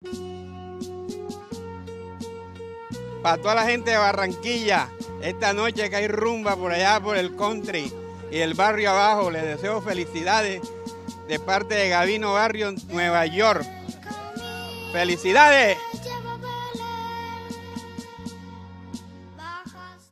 Para toda la gente de Barranquilla, esta noche que hay rumba por allá por el country y el barrio abajo, les deseo felicidades de parte de Gavino Barrio, Nueva York. ¡Felicidades!